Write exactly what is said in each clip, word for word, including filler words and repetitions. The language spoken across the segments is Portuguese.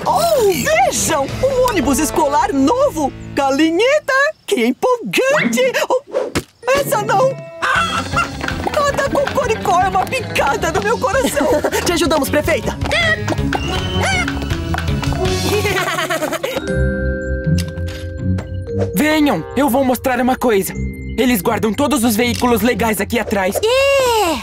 Oh, vejam! Um ônibus escolar novo! Galinheta! Que empolgante! Oh, essa não! Cada cocoricó é uma picada no meu coração! Te ajudamos, prefeita! Venham, eu vou mostrar uma coisa. Eles guardam todos os veículos legais aqui atrás. Yeah!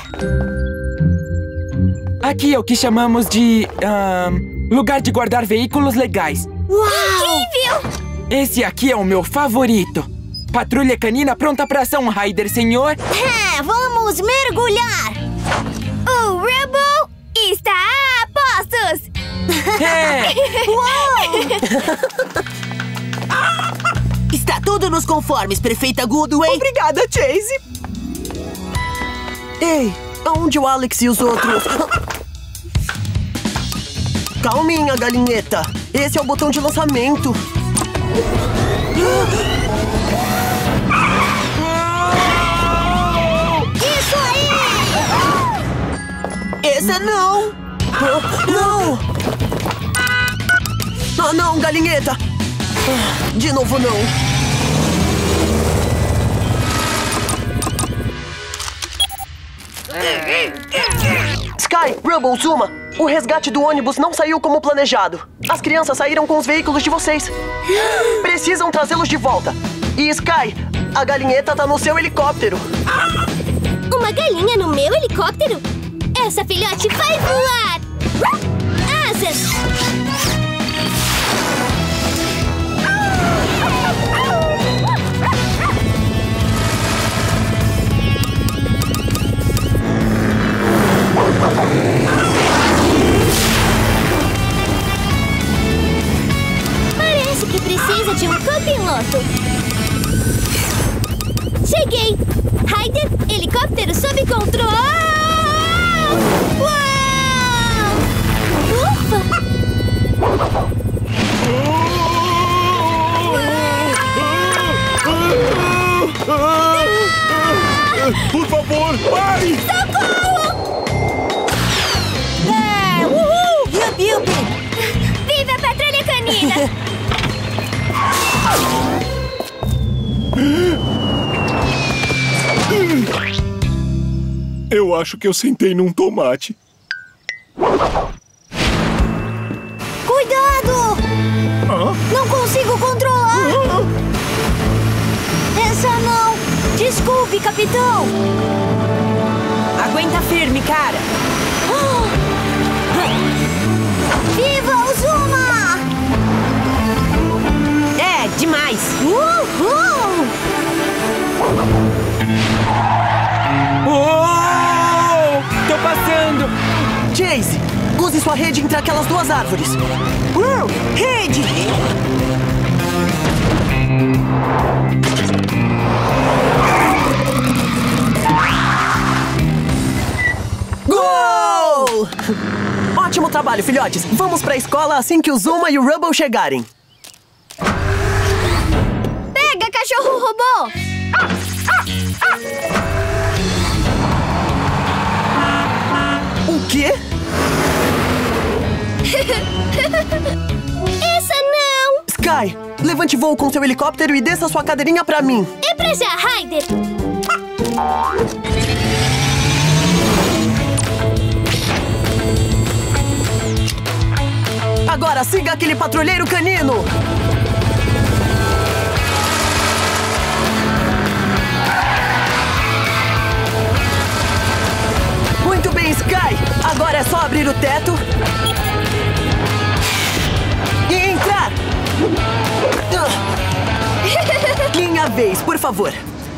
Aqui é o que chamamos de... Um, lugar de guardar veículos legais. Uau! Incrível! Esse aqui é o meu favorito. Patrulha canina pronta pra ação, Ryder, senhor. É, vamos mergulhar! O Rubble está a postos! É! Uau! Está tudo nos conformes, prefeita Goodway. Obrigada, Chase! Ei, aonde o Alex e os outros? Calminha, galinheta. Esse é o botão de lançamento. Isso aí! Esse não! Não! Ah, não, galinheta! De novo, não. Sky, Rubble, Zuma, o resgate do ônibus não saiu como planejado. As crianças saíram com os veículos de vocês. Precisam trazê-los de volta. E Sky, a galinheta tá no seu helicóptero. Uma galinha no meu helicóptero? Essa filhote vai voar! Asas! Parece que precisa de um copiloto. Cheguei! Ryder, helicóptero sob controle! Uau! Ufa! Por favor, pare! Socorro! É, uhul! Yup, yup! Viva a patrulha canina! Eu acho que eu sentei num tomate. Cuidado! Hã? Não consigo controlar! Essa não! Desculpe, capitão! Aguenta firme, cara! Viva o Zuma! É, demais! Uhul! Oh! Tô passando! Chase, use sua rede entre aquelas duas árvores. Uh, rede! Gol! Ótimo trabalho, filhotes. Vamos pra escola assim que o Zuma e o Rubble chegarem. Pega, cachorro robô! O quê? Essa não! Sky, levante voo com seu helicóptero e desça sua cadeirinha pra mim. É pra já, Ryder! Agora siga aquele patrulheiro canino. Muito bem, Sky. Agora é só abrir o teto e entrar. Minha vez, por favor.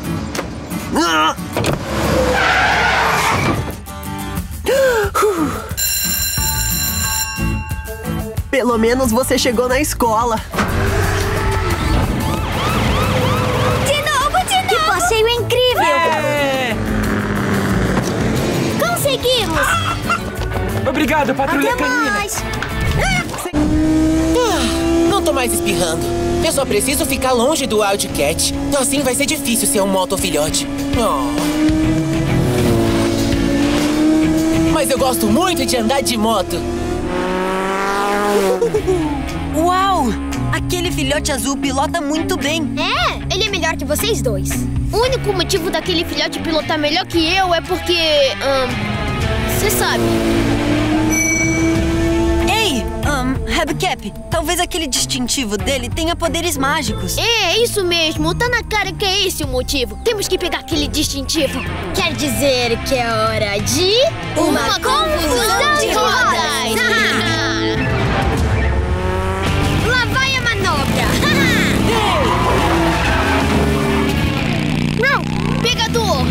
Pelo menos você chegou na escola. De novo, de novo! Que passeio incrível! É! Conseguimos! Obrigado, patrulha Até canina. mais! Não tô mais espirrando. Eu só preciso ficar longe do Wildcat. Assim vai ser difícil ser um motofilhote. Oh. Mas eu gosto muito de andar de moto. Uau! Aquele filhote azul pilota muito bem. É, ele é melhor que vocês dois. O único motivo daquele filhote pilotar melhor que eu é porque... Você sabe. Ei, um, Hubcap, talvez aquele distintivo dele tenha poderes mágicos. É, isso mesmo. Tá na cara que é esse o motivo. Temos que pegar aquele distintivo. Quer dizer que é hora de... Uma, uma confusão de rodas! Lá vai a manobra! Não! Pegador!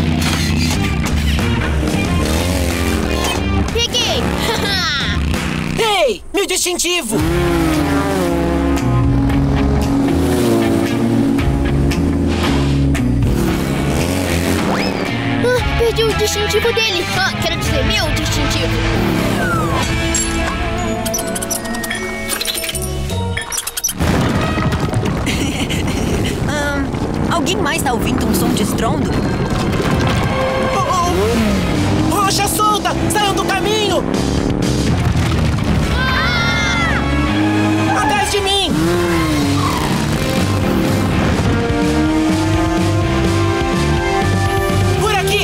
Peguei! Ei, meu distintivo! Ah, perdi o distintivo dele! Ah, quero dizer, meu distintivo! um, alguém mais tá ouvindo um som de estrondo? Oh, oh. Rocha solta! Saiam do caminho! Atrás de mim! Por aqui!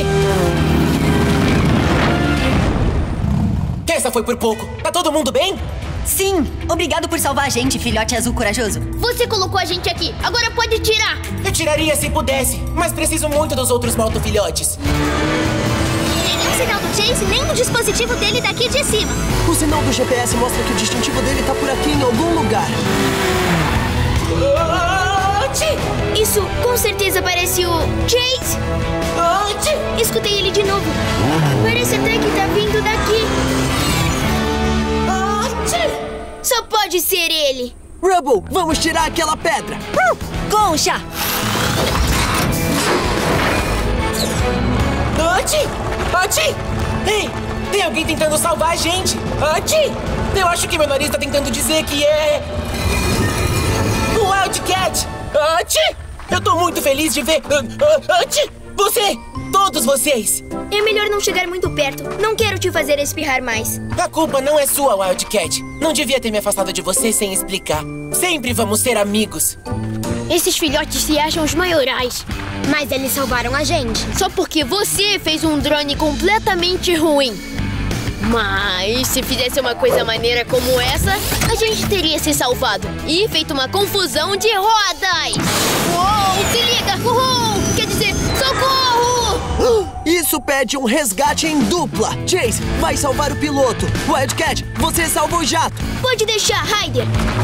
Essa foi por pouco. Tá todo mundo bem? Sim! Obrigado por salvar a gente, filhote azul corajoso. Você colocou a gente aqui. Agora pode tirar. Eu tiraria se pudesse, mas preciso muito dos outros maltofilhotes. Nem o sinal do Chase, nem o dispositivo dele daqui de cima. O sinal do G P S mostra que o distintivo dele tá por aqui em algum lugar. Isso com certeza parece o Chase. Escutei ele de novo. Parece até que tá vindo daqui. Só pode ser ele. Rubble, vamos tirar aquela pedra. Concha! Ati! Ati! Ei, tem alguém tentando salvar a gente! Ati! Eu acho que meu nariz tá tentando dizer que é... o Wildcat! Ati! Eu tô muito feliz de ver... Ati! Você! Todos vocês! É melhor não chegar muito perto. Não quero te fazer espirrar mais. A culpa não é sua, Wildcat. Não devia ter me afastado de você sem explicar. Sempre vamos ser amigos. Esses filhotes se acham os maiorais. Mas eles salvaram a gente. Só porque você fez um drone completamente ruim. Mas se fizesse uma coisa maneira como essa, a gente teria se salvado e feito uma confusão de rodas. Uou, se liga! Uhul! Quer dizer, socorro! Isso pede um resgate em dupla. Chase, vai salvar o piloto. Wildcat, você salva o jato. Pode deixar, Ryder.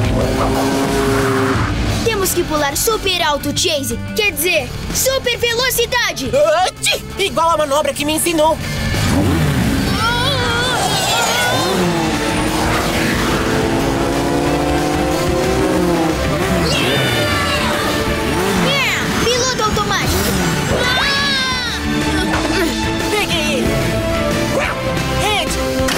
Temos que pular super alto, Chase. Quer dizer, super velocidade. Ati! Igual a manobra que me ensinou. Yeah! Piloto automático. Peguei ele! Red!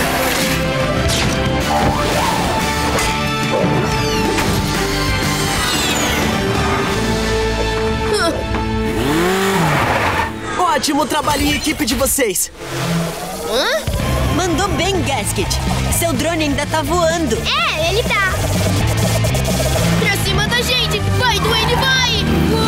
Ótimo trabalho em equipe de vocês. Hã? Mandou bem, Gasket. Seu drone ainda tá voando. É, ele tá. Pra cima da gente! Vai, Dwayne, vai!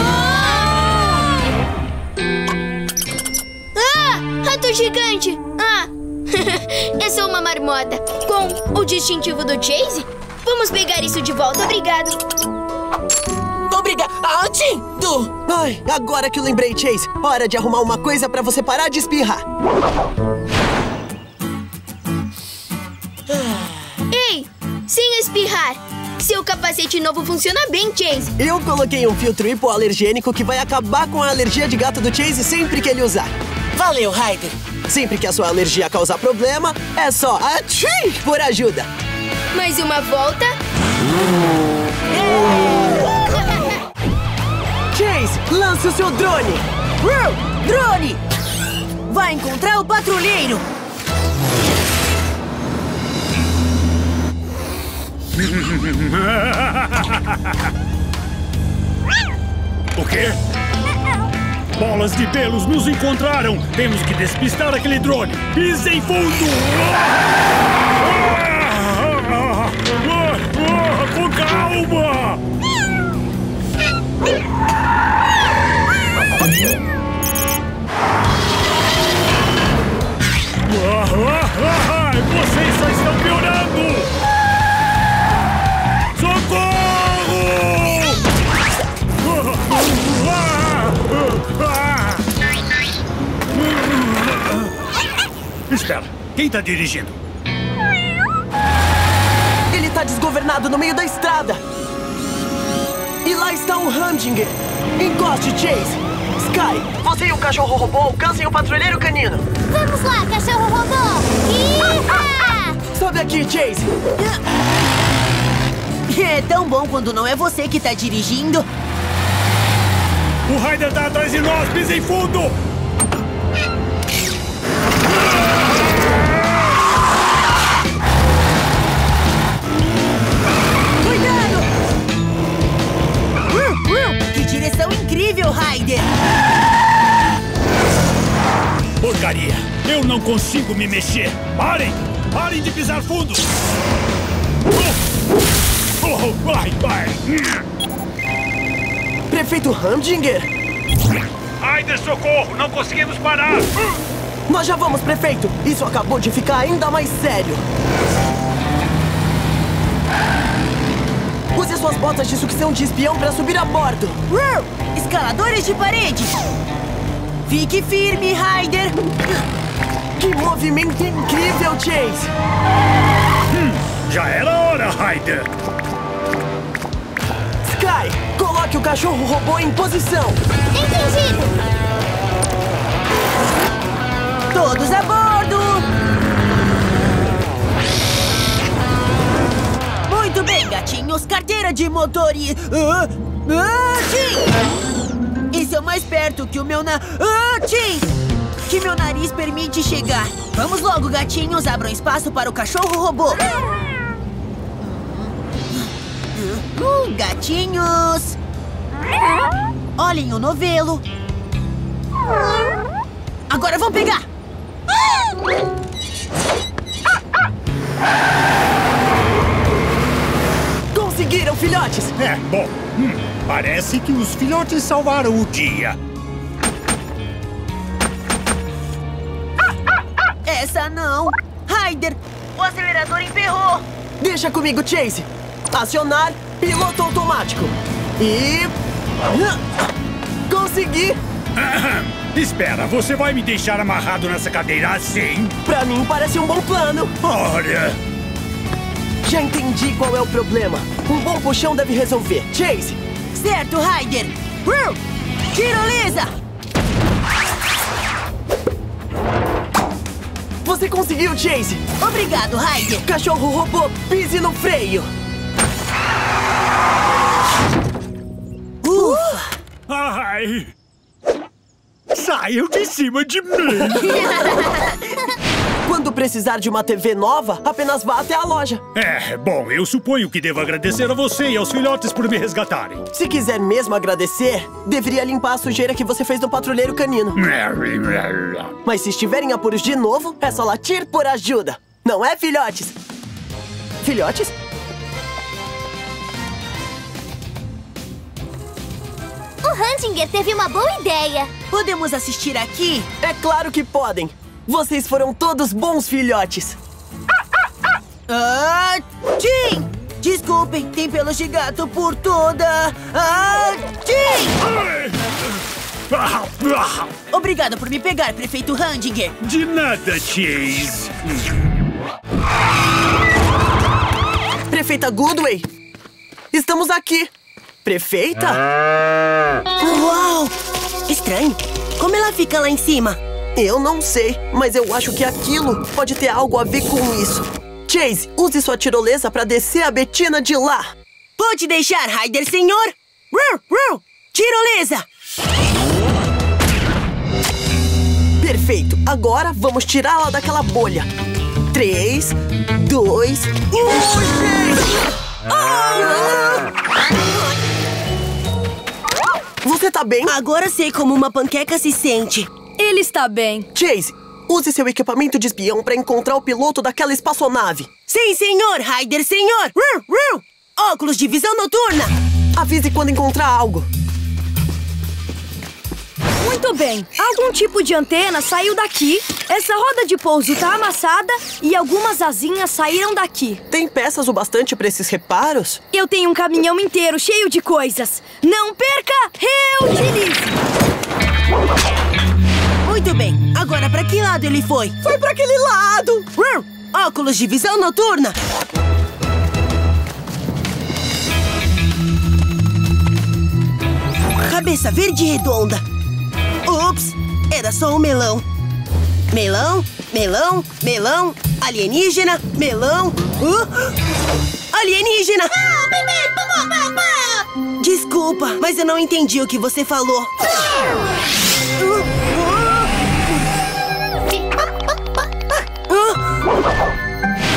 Ah! Rato gigante! Ah! É só uma marmota. Com o distintivo do Chase? Vamos pegar isso de volta, obrigado. Obrigado! Du! Ai, agora que eu lembrei, Chase. Hora de arrumar uma coisa pra você parar de espirrar. Ei! Sem espirrar! Seu capacete novo funciona bem, Chase. Eu coloquei um filtro hipoalergênico que vai acabar com a alergia de gato do Chase sempre que ele usar. Valeu, Ryder! Sempre que a sua alergia causar problema, é só atchim por ajuda. Mais uma volta. Chase, lance o seu drone. Uh, drone! Vai encontrar o patrulheiro. O quê? Bolas de pelos nos encontraram! Temos que despistar aquele drone! Pisem fundo! Calma! Ah, ah, ah, vocês só estão piorando! Socorro! Ah, ah, ah. Espera, quem tá dirigindo? Ele tá desgovernado no meio da estrada. E lá está o Humdinger. Encoste, Chase. Sky, você e o cachorro robô alcancem o patrulheiro canino. Vamos lá, cachorro robô! Iha! Sobe aqui, Chase. É tão bom quando não é você que tá dirigindo. O Ryder tá atrás de nós, pisem fundo! Cuidado! Uh, uh, que direção incrível, Ryder! Porcaria! Eu não consigo me mexer! Parem! Parem de pisar fundo! Oh, oh, vai, vai! Prefeito Humdinger? Ryder, socorro! Não conseguimos parar! Nós já vamos, prefeito! Isso acabou de ficar ainda mais sério! Use suas botas de sucção de espião para subir a bordo! Uh, escaladores de parede! Fique firme, Ryder! Que movimento incrível, Chase! Hum, já era hora, Ryder! Sky, coloque o cachorro robô em posição! Entendido! Todos a bordo! Muito bem, gatinhos. Carteira de motor e... Ah, ah, sim! Isso é mais perto que o meu na... Ah, sim! Que meu nariz permite chegar. Vamos logo, gatinhos. Abram espaço para o cachorro robô. Uh, gatinhos! Olhem o novelo. Agora vão pegar! Conseguiram, filhotes! É, bom, hum, parece que os filhotes salvaram o dia. Essa não! Ryder, o acelerador emperrou! Deixa comigo, Chase! Acionar piloto automático! E... Consegui! Espera, você vai me deixar amarrado nessa cadeira assim? Pra mim parece um bom plano! Olha! Já entendi qual é o problema. Um bom puxão deve resolver. Chase! Certo, Ryder! Uh, tirolesa! Você conseguiu, Chase! Obrigado, Ryder! Cachorro robô, pise no freio! Ufa! Ai! Saiam de cima de mim! Quando precisar de uma T V nova, apenas vá até a loja. É, bom, eu suponho que devo agradecer a você e aos filhotes por me resgatarem. Se quiser mesmo agradecer, deveria limpar a sujeira que você fez no patrulheiro canino. Mas se estiverem apuros de novo, é só latir por ajuda. Não é, filhotes? Filhotes? O Humdinger teve uma boa ideia. Podemos assistir aqui? É claro que podem. Vocês foram todos bons filhotes. Ah, Tim! Desculpem, tem pelos de gato por toda... Ah, Tim! Obrigado por me pegar, prefeito Humdinger. De nada, Chase. Prefeita Goodway, estamos aqui. Prefeita? Uau! Estranho. Como ela fica lá em cima? Eu não sei, mas eu acho que aquilo pode ter algo a ver com isso. Chase, use sua tirolesa para descer a Bettina de lá. Pode deixar, Ryder, senhor! Ruh, ruh. Tirolesa! Perfeito. Agora vamos tirá-la daquela bolha. Três, dois, um... Ah! Você tá bem? Agora sei como uma panqueca se sente. Ele está bem. Chase, use seu equipamento de espião para encontrar o piloto daquela espaçonave. Sim, senhor! Ryder, senhor! Ruh, ruh. Óculos de visão noturna! Avise quando encontrar algo. Muito bem. Algum tipo de antena saiu daqui. Essa roda de pouso tá amassada e algumas asinhas saíram daqui. Tem peças o bastante para esses reparos? Eu tenho um caminhão inteiro cheio de coisas. Não perca, reutilize. Muito bem. Agora, pra que lado ele foi? Foi pra aquele lado. Hum, óculos de visão noturna. Cabeça verde e redonda. Ups, era só um melão. Melão, melão, melão, alienígena, melão. Uh, alienígena! Desculpa, mas eu não entendi o que você falou. Uh, uh, uh.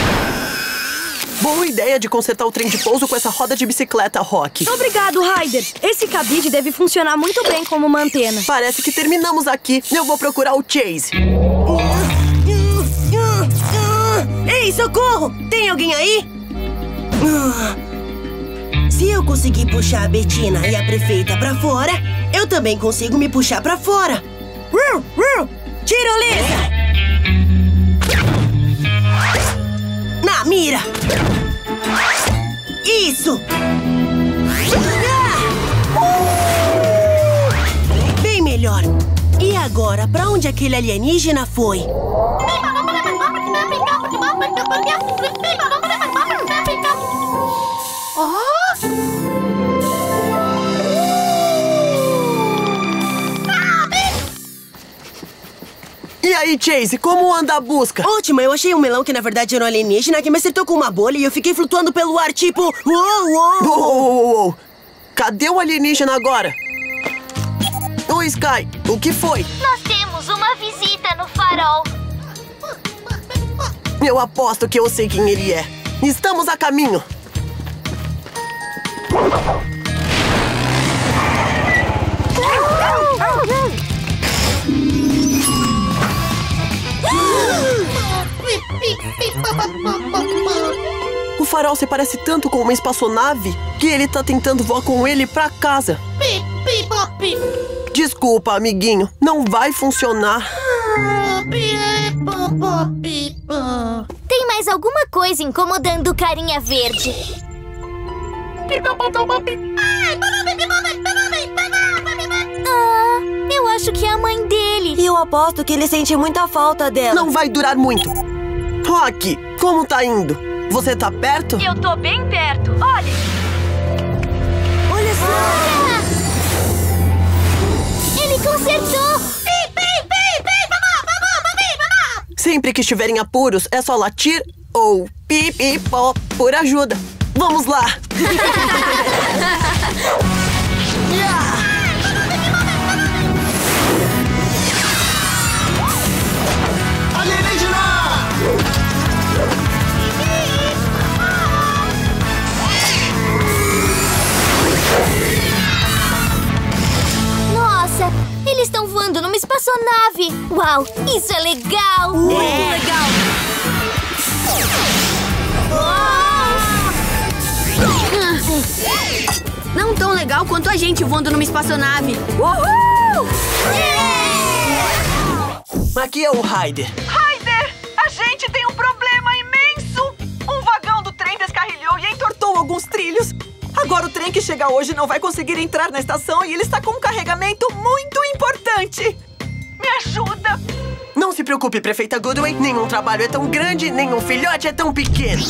Boa ideia de consertar o trem de pouso com essa roda de bicicleta, Rock. Obrigado, Ryder. Esse cabide deve funcionar muito bem como uma antena. Parece que terminamos aqui. Eu vou procurar o Chase. Ei, socorro! Tem alguém aí? Se eu conseguir puxar a Bettina e a prefeita pra fora, eu também consigo me puxar pra fora. Tirolesa! Na mira! Isso! Bem melhor. E agora, pra onde aquele alienígena foi? E aí, Chase, como anda a busca? Ótimo, eu achei um melão que na verdade era um alienígena que me acertou com uma bolha e eu fiquei flutuando pelo ar, tipo... Uou, uou! Uou, uou, uou. Cadê o alienígena agora? Oi, Sky, o que foi? Nós temos uma visita no farol. Eu aposto que eu sei quem ele é. Estamos a caminho. O farol se parece tanto com uma espaçonave que ele tá tentando voar com ele pra casa. Desculpa, amiguinho. Não vai funcionar. Tem mais alguma coisa incomodando o carinha verde. Ah, eu acho que é a mãe dele. E eu aposto que ele sente muita falta dela. Não vai durar muito. Rock, como tá indo? Você tá perto? Eu tô bem perto. Olha! Olha só! Ah! Ele consertou! Sempre que estiver em apuros, é só latir ou pi-pi-pó por ajuda. Vamos lá! Nossa, eles estão voando numa espaçonave. Uau, isso é legal! Muito legal! Não tão legal quanto a gente voando numa espaçonave. Uhul! Aqui é o Ryder. Ryder, a gente tem um problema imenso. Um vagão do trem descarrilhou e entortou alguns trilhos. Agora o trem que chega hoje não vai conseguir entrar na estação e ele está com um carregamento muito importante. Me ajuda! Não se preocupe, prefeita Goodway. Nenhum trabalho é tão grande, nenhum filhote é tão pequeno.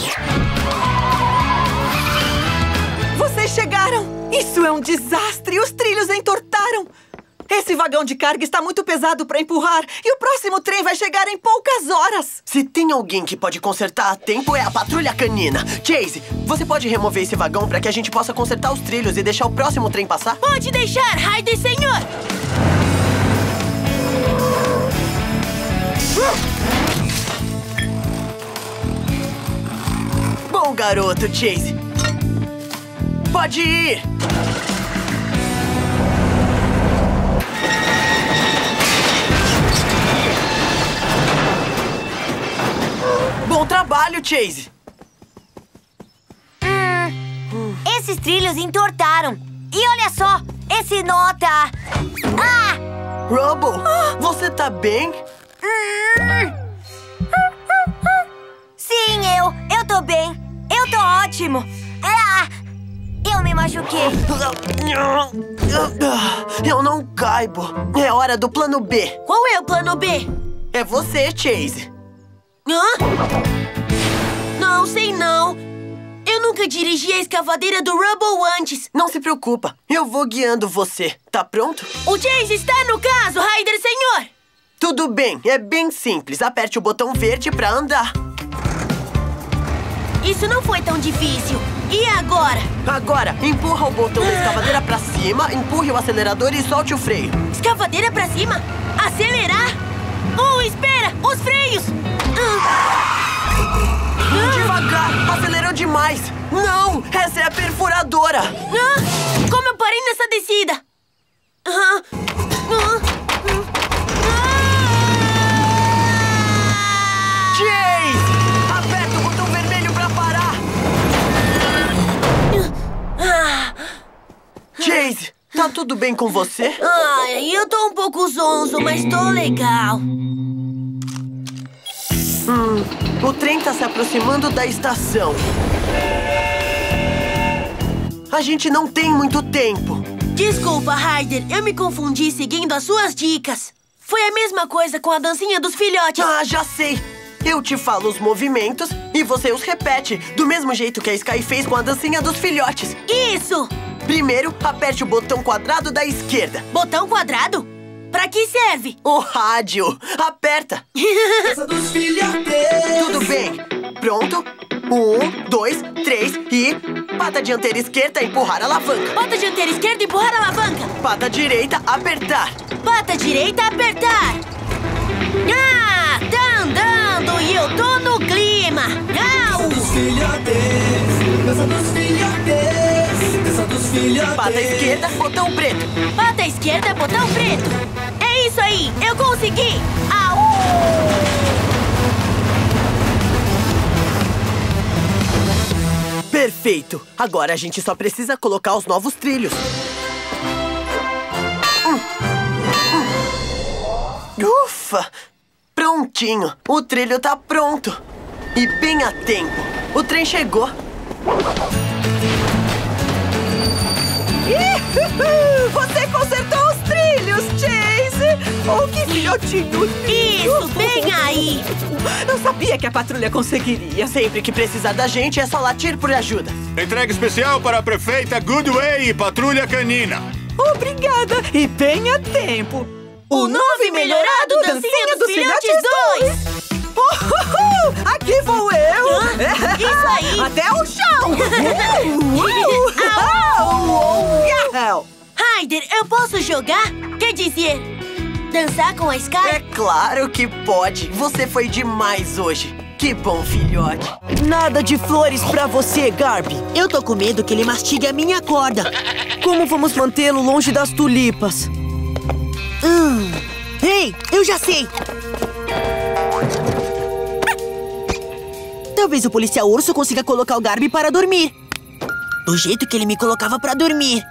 Vocês chegaram! Isso é um desastre! Os trilhos entortaram! Esse vagão de carga está muito pesado para empurrar e o próximo trem vai chegar em poucas horas! Se tem alguém que pode consertar a tempo, é a patrulha canina. Chase, você pode remover esse vagão para que a gente possa consertar os trilhos e deixar o próximo trem passar? Pode deixar, Ryder, senhor! Bom garoto, Chase. Pode ir! Bom trabalho, Chase! Hum, Esses trilhos entortaram. E olha só, esse nó tá... Ah! Rubble, você tá bem? Sim, eu. Eu tô bem. Eu tô ótimo. Ah! Eu me machuquei. Eu não caibo. É hora do plano B. Qual é o plano B? É você, Chase. Hã? Não sei não. Eu nunca dirigi a escavadeira do Rubble antes. Não se preocupa, eu vou guiando você. Tá pronto? O Chase está no caso, Ryder Senhor. Tudo bem, é bem simples. Aperte o botão verde pra andar. Isso não foi tão difícil. E agora? Agora, empurra o botão da escavadeira pra cima, empurre o acelerador e solte o freio. Escavadeira pra cima? Acelerar? Oh, espera! Os freios! Devagar! Acelerou demais! Não! Essa é a perfuradora! Ah, como eu parei nessa descida? Ah, ah, ah. Chase! Aperta o botão vermelho pra parar! Ah. Chase, tá tudo bem com você? Ai, eu tô um pouco zonzo, mas tô legal. Hum, o trem tá se aproximando da estação. A gente não tem muito tempo. Desculpa, Ryder, eu me confundi seguindo as suas dicas. Foi a mesma coisa com a dancinha dos filhotes. Ah, já sei. Eu te falo os movimentos e você os repete, do mesmo jeito que a Sky fez com a dancinha dos filhotes. Isso! Primeiro, aperte o botão quadrado da esquerda. Botão quadrado? Pra que serve? O rádio. Aperta. dos filhotes. Tudo bem. Pronto? Um, dois, três e... Pata dianteira esquerda, empurrar a alavanca. Pata dianteira esquerda, empurrar a alavanca. Pata direita, apertar. Pata direita, apertar. Ah, tá andando e eu tô no clima. Au! Dos filhotes, dança dos filhotes, dança dos filhotes. Pata esquerda, botão preto. Pata esquerda, botão preto. É isso aí, eu consegui. Au! Perfeito! Agora a gente só precisa colocar os novos trilhos. Hum. Hum. Ufa! Prontinho! O trilho tá pronto! E bem a tempo! O trem chegou! Ihuhu! Você consertou os trilhos, Chase! Oh, que filhotinho lindo! Isso, bem aí! Eu sabia que a patrulha conseguiria. Sempre que precisar da gente, é só latir por ajuda. Entrega especial para a prefeita Goodway e Patrulha Canina. Obrigada! E bem a tempo! O novo e melhorado Dancinha dos Filhotes dois! Uhul! Aqui vou eu! Ah, isso aí! Até o chão! uh, uh, Ryder, eu posso jogar? Quer dizer, dançar com a Sky? É claro que pode! Você foi demais hoje! Que bom, filhote! Nada de flores pra você, Garby! Eu tô com medo que ele mastigue a minha corda! Como vamos mantê-lo longe das tulipas? Hum. Ei, eu já sei! Talvez o policial urso consiga colocar o Garby para dormir. Do jeito que ele me colocava para dormir.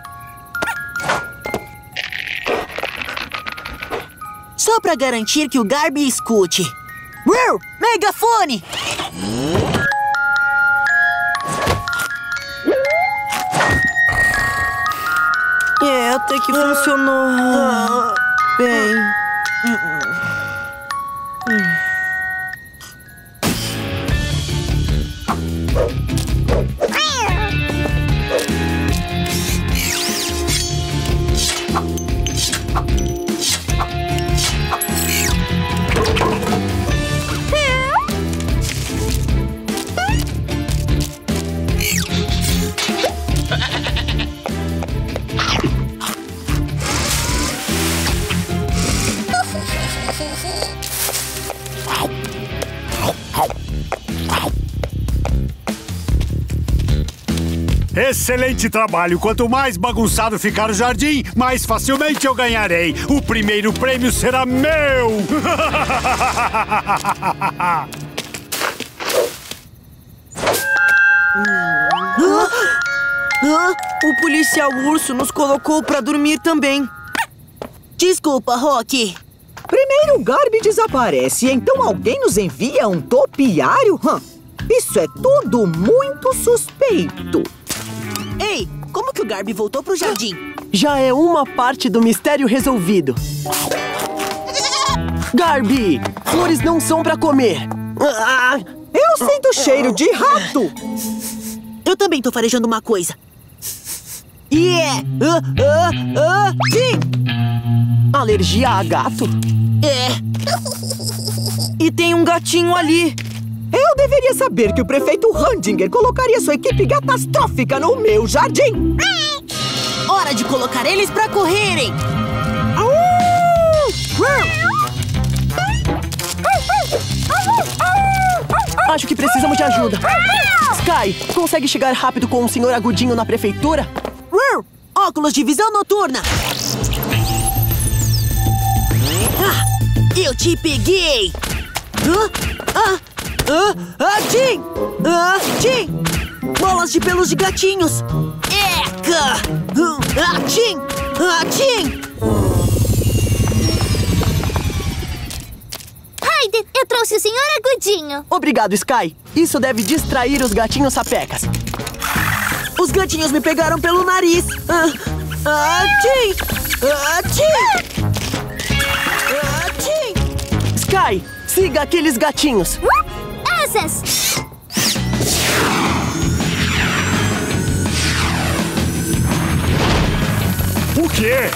Só para garantir que o Garby escute. Brrr, megafone! É, até que funcionou. Bem... Excelente trabalho! Quanto mais bagunçado ficar o jardim, mais facilmente eu ganharei. O primeiro prêmio será meu! Hã? O policial urso nos colocou pra dormir também. Desculpa, Rocky. Primeiro o Garby desaparece, então alguém nos envia um topiário? Hum, isso é tudo muito suspeito. Ei, como que o Garby voltou pro jardim? Já é uma parte do mistério resolvido. Garby, flores não são pra comer. Ah, eu sinto cheiro de rato. Eu também tô farejando uma coisa. Yeah! Ah, ah, ah, sim! Alergia a gato? É. E tem um gatinho ali. Eu deveria saber que o prefeito Handinger colocaria sua equipe catastrófica no meu jardim. Hora de colocar eles pra correrem. Acho que precisamos de ajuda. Sky, consegue chegar rápido com o senhor Agudinho na prefeitura? Óculos de visão noturna. Ah, eu te peguei. Ah, ah, ah, ah, Tim! Ah, Tim! Bolas de pelos de gatinhos. Eca! Ah, Tim! Ah, Tim! Ryder, eu trouxe o senhor Agudinho. Obrigado, Sky. Isso deve distrair os gatinhos sapecas. Os gatinhos me pegaram pelo nariz. Ah, ah, Tim! Ah, Tim! Ah, Tim! Sky, siga aqueles gatinhos. Asas! O quê?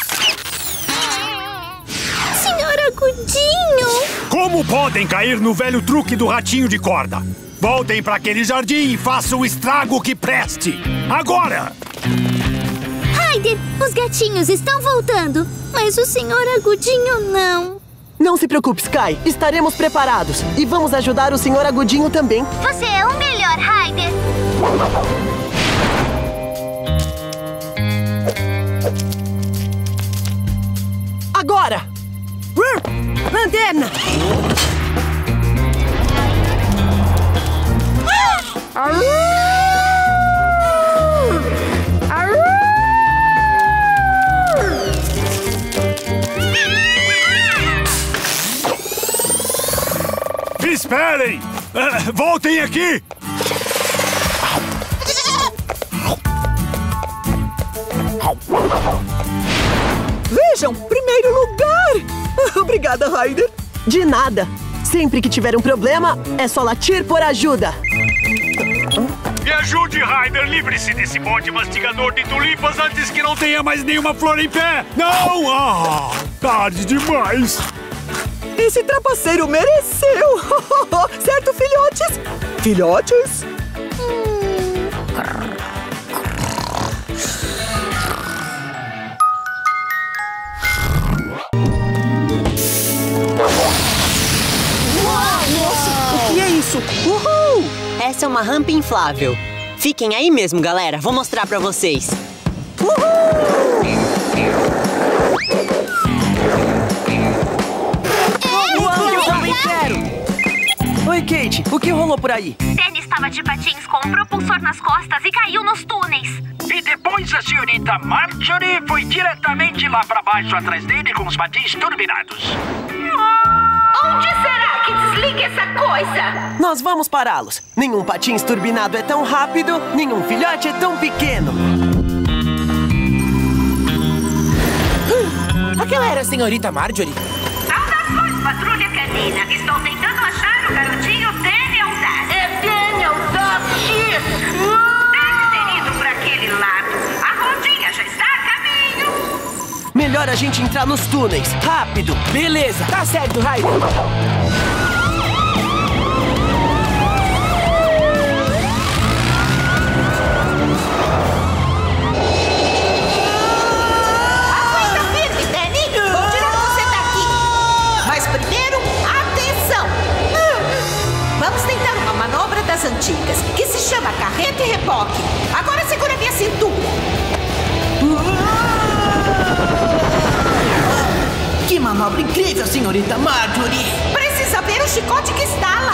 Senhor Agudinho! Como podem cair no velho truque do ratinho de corda? Voltem para aquele jardim e façam o estrago que preste! Agora! Ryder, os gatinhos estão voltando, mas o senhor Agudinho não. Não se preocupe, Sky. Estaremos preparados. E vamos ajudar o senhor Agudinho também. Você é o melhor, Ryder. Agora! Lanterna! Esperem! Uh, voltem aqui! Vejam, primeiro lugar! Obrigada, Ryder. De nada. Sempre que tiver um problema, é só latir por ajuda. Me ajude, Ryder! Livre-se desse bode mastigador de tulipas antes que não tenha mais nenhuma flor em pé! Não! Ah, tarde demais! Esse trapaceiro mereceu! Certo, filhotes? Filhotes? O que é isso? Uhul! Essa é uma rampa inflável. Fiquem aí mesmo, galera. Vou mostrar pra vocês. Uhul! Oi, Kate. O que rolou por aí? Danny estava de patins com um propulsor nas costas e caiu nos túneis. E depois a senhorita Marjorie foi diretamente lá pra baixo atrás dele com os patins turbinados. Onde será que desliga essa coisa? Nós vamos pará-los. Nenhum patins turbinado é tão rápido, nenhum filhote é tão pequeno. Aquela era a senhorita Marjorie? Saudações, patrulha canina. Estou tentando achar o garotinho Daniel Dash. É Daniel Dash! Deve ter ido pra aquele lado. A rodinha já está a caminho. Melhor a gente entrar nos túneis. Rápido! Beleza, tá certo, Ryder. Das antigas, que se chama carreta e reboque. Agora segura minha cintura. Que manobra incrível, senhorita Marjorie! Precisa ver o chicote que estala.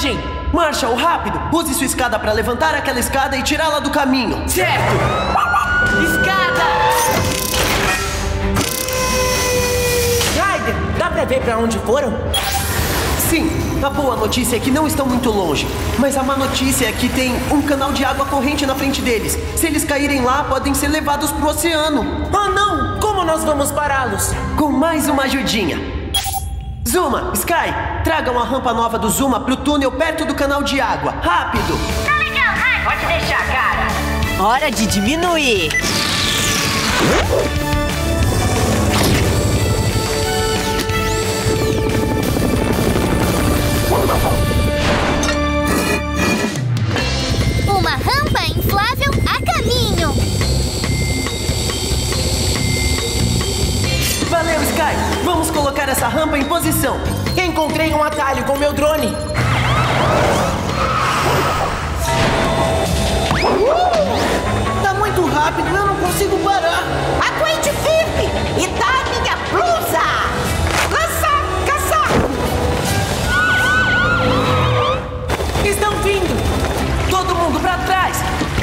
vantagem! Marshall, rápido! Use sua escada para levantar aquela escada e tirá-la do caminho. Certo! Escada! Ryder, dá pra ver pra onde foram? Sim, a boa notícia é que não estão muito longe. Mas a má notícia é que tem um canal de água corrente na frente deles. Se eles caírem lá, podem ser levados pro oceano. Oh não! Como nós vamos pará-los? Com mais uma ajudinha. Zuma, Sky, tragam a rampa nova do Zuma pro túnel perto do canal de água. Rápido! Tá legal, Ryder. Pode deixar, cara. Hora de diminuir. Uma rampa inflável a caminho. Valeu, Sky! Vamos colocar essa rampa em posição. Encontrei um atalho com meu drone. Uh! Tá muito rápido, eu não consigo parar. Aguente firme e dá a minha blusa. Lançar, caçar. Estão vindo. Todo mundo pra trás.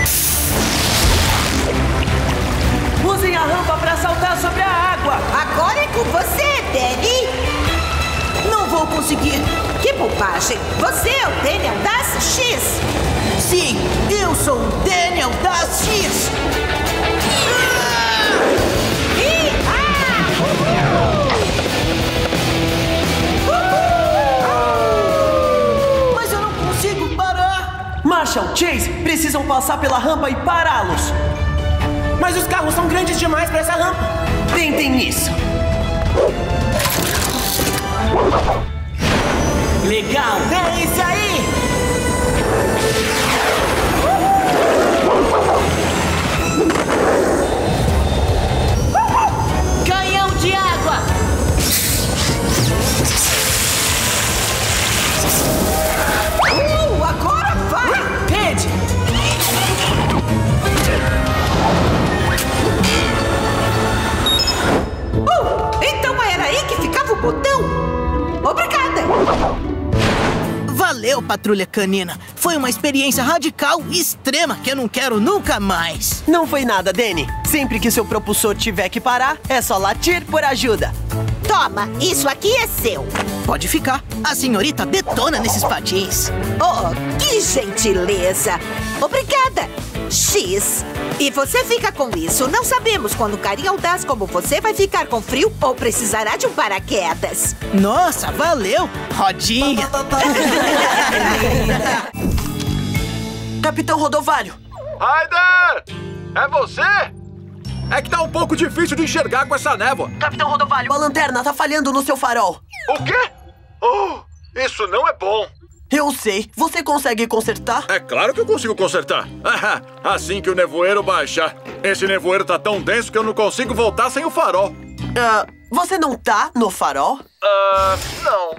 Usem a rampa pra saltar sobre a água. Agora é com você, Danny. Não vou conseguir. Que bobagem. Você é o Daniel das X. Sim, eu sou o Daniel das X. E, ah, uhul. Mas eu não consigo parar. Marshall, Chase, precisam passar pela rampa e pará-los. Mas os carros são grandes demais pra essa rampa. Tentem isso. Legal! É isso aí! Canhão de água! Uh, agora vai! Rede! Uh, então era aí que ficava o botão? Obrigada! Valeu, Patrulha Canina. Foi uma experiência radical e extrema que eu não quero nunca mais. Não foi nada, Danny. Sempre que seu propulsor tiver que parar, é só latir por ajuda. Toma, isso aqui é seu. Pode ficar. A senhorita detona nesses patins. Oh, que gentileza. Obrigada, X. E você fica com isso. Não sabemos quando um carinha audaz como você vai ficar com frio ou precisará de um paraquedas. Nossa, valeu, Rodinha. Capitão Rodovalho. Ryder! É você? É que tá um pouco difícil de enxergar com essa névoa. Capitão Rodovalho, a lanterna tá falhando no seu farol. O quê? Oh, isso não é bom. Eu sei. Você consegue consertar? É claro que eu consigo consertar. Assim que o nevoeiro baixar. Esse nevoeiro tá tão denso que eu não consigo voltar sem o farol. Uh, você não tá no farol? Ah, uh, não.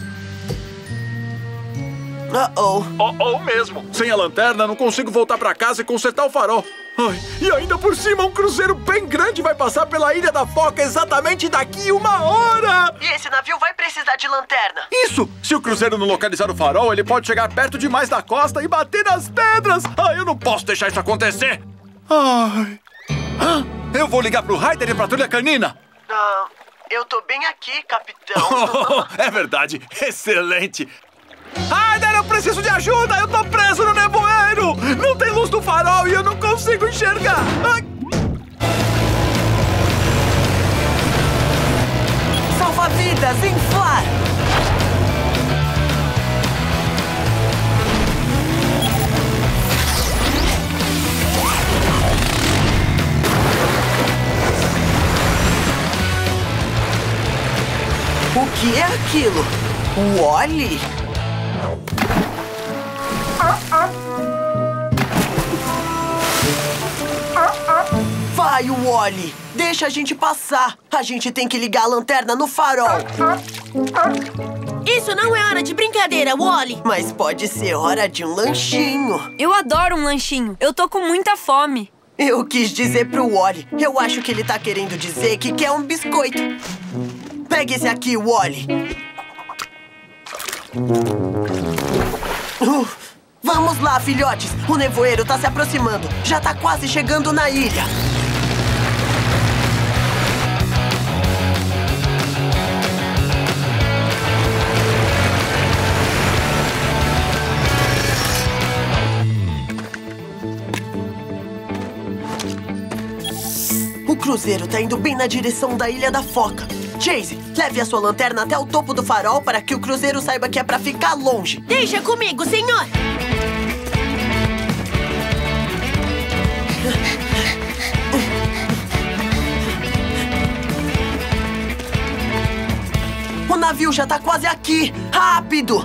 Uh-oh. Oh-oh mesmo. Sem a lanterna, não consigo voltar pra casa e consertar o farol. Ai, e ainda por cima, um cruzeiro bem grande vai passar pela Ilha da Foca exatamente daqui uma hora! E esse navio vai precisar de lanterna. Isso! Se o cruzeiro não localizar o farol, ele pode chegar perto demais da costa e bater nas pedras! Ai, eu não posso deixar isso acontecer! Ai... Ah, eu vou ligar pro Ryder e Patrulha Canina! Ah, eu tô bem aqui, capitão. Oh, é verdade! Excelente! Ryder, eu preciso de ajuda! Eu tô preso no nevoeiro! Não tem luz do farol e eu não consigo enxergar! Ai. Salva-vidas, inflar! O que é aquilo? O Wally? Vai, Wally! Deixa a gente passar! A gente tem que ligar a lanterna no farol! Isso não é hora de brincadeira, Wally! Mas pode ser hora de um lanchinho! Eu adoro um lanchinho! Eu tô com muita fome! Eu quis dizer pro Wally. Eu acho que ele tá querendo dizer que quer um biscoito. Pegue esse aqui, Wally. Uh, vamos lá, filhotes. O nevoeiro tá se aproximando. Já tá quase chegando na ilha. O cruzeiro tá indo bem na direção da Ilha da Foca. Chase, leve a sua lanterna até o topo do farol para que o cruzeiro saiba que é pra ficar longe. Deixa comigo, senhor! O navio já tá quase aqui! Rápido!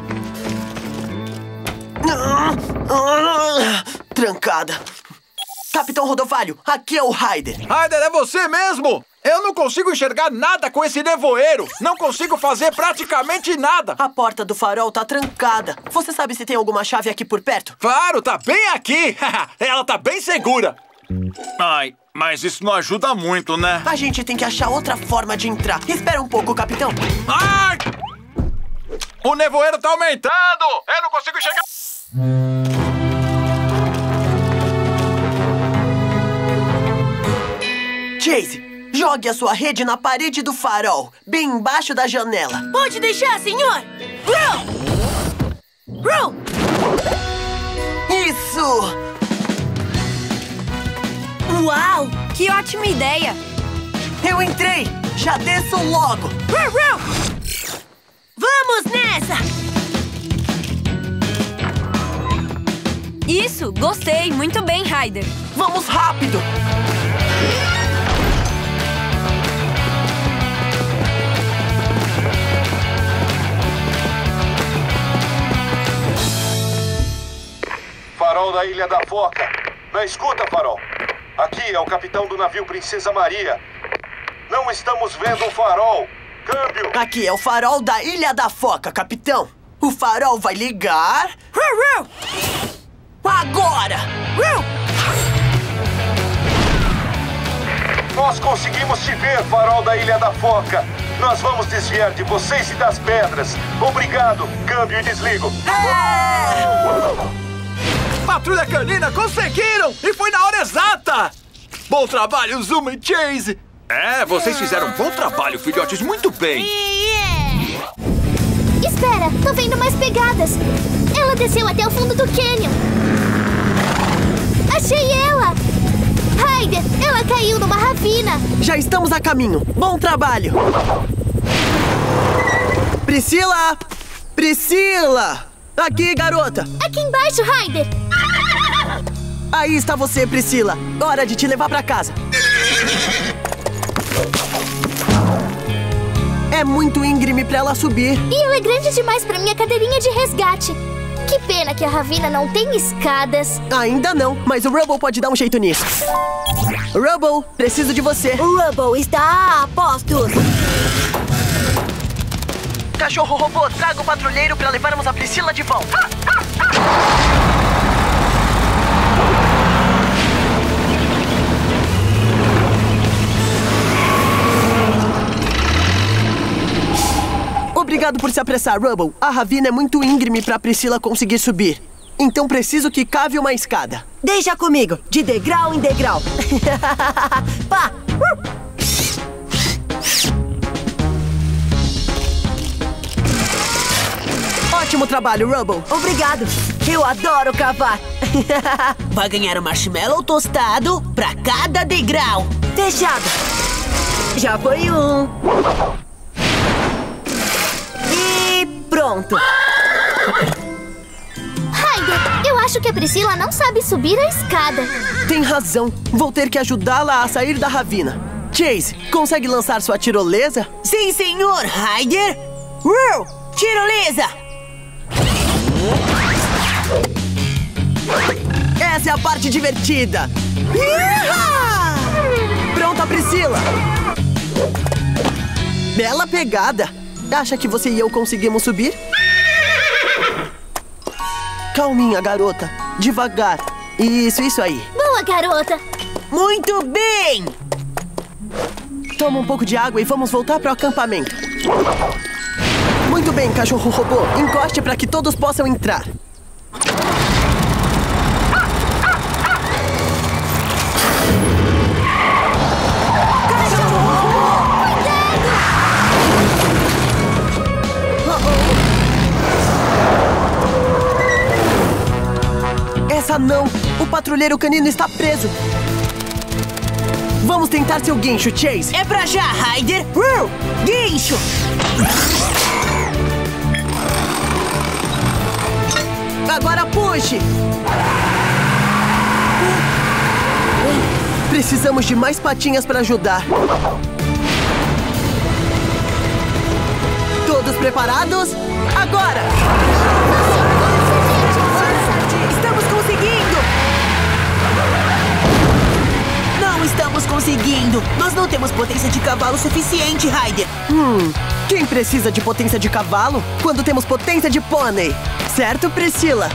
Trancada. Capitão Rodovalho, aqui é o Ryder. Ryder, é você mesmo? Eu não consigo enxergar nada com esse nevoeiro. Não consigo fazer praticamente nada. A porta do farol tá trancada. Você sabe se tem alguma chave aqui por perto? Claro, tá bem aqui. Ela tá bem segura. Ai, mas isso não ajuda muito, né? A gente tem que achar outra forma de entrar. Espera um pouco, capitão. Ai! O nevoeiro tá aumentando. Eu não consigo enxergar. Chase, jogue a sua rede na parede do farol, bem embaixo da janela. Pode deixar, senhor! Row! Row! Isso! Uau! Que ótima ideia! Eu entrei! Já desço logo! Row, row! Vamos nessa! Isso! Gostei! Muito bem, Ryder! Vamos rápido! Farol da Ilha da Foca. Na escuta, Farol. Aqui é o capitão do navio Princesa Maria. Não estamos vendo o farol. Câmbio. Aqui é o farol da Ilha da Foca, capitão. O farol vai ligar... Agora! Nós conseguimos te ver, farol da Ilha da Foca. Nós vamos desviar de vocês e das pedras. Obrigado. Câmbio e desligo. É! Patrulha Canina, conseguiram! E foi na hora exata! Bom trabalho, Zuma e Chase! É, vocês fizeram um bom trabalho, filhotes, muito bem! Yeah. Espera, tô vendo mais pegadas! Ela desceu até o fundo do cânion! Achei ela! Ryder, ela caiu numa ravina! Já estamos a caminho! Bom trabalho! Priscila! Priscila! Aqui, garota! Aqui embaixo, Ryder! Aí está você, Priscila. Hora de te levar pra casa. É muito íngreme pra ela subir. E ela é grande demais pra minha cadeirinha de resgate. Que pena que a ravina não tem escadas. Ainda não, mas o Rubble pode dar um jeito nisso. Rubble, preciso de você. O Rubble está a postos. Cachorro robô, traga o patrulheiro pra levarmos a Priscila de volta. Obrigado por se apressar, Rubble. A ravina é muito íngreme pra Priscila conseguir subir. Então preciso que cave uma escada. Deixa comigo, de degrau em degrau. Pá! Ótimo trabalho, Rubble. Obrigado. Eu adoro cavar. Vai ganhar um marshmallow tostado pra cada degrau. Fechado. Já foi um. E pronto. Ryder, eu acho que a Priscila não sabe subir a escada. Tem razão. Vou ter que ajudá-la a sair da ravina. Chase, consegue lançar sua tirolesa? Sim, senhor. Ryder. Uou! Tirolesa! Essa é a parte divertida. Pronta, Priscila. Bela pegada. Acha que você e eu conseguimos subir? Calminha, garota. Devagar. Isso, isso aí. Boa, garota. Muito bem. Toma um pouco de água e vamos voltar para o acampamento. Muito bem, cachorro robô. Encoste para que todos possam entrar. não! O patrulheiro canino está preso! Vamos tentar seu guincho, Chase! É pra já, Ryder! Uh, guincho! Agora puxe! Precisamos de mais patinhas para ajudar. Todos preparados? Agora! Estamos conseguindo! Não estamos conseguindo! Nós não temos potência de cavalo suficiente, Ryder! Hum, quem precisa de potência de cavalo quando temos potência de pônei? Certo, Priscila?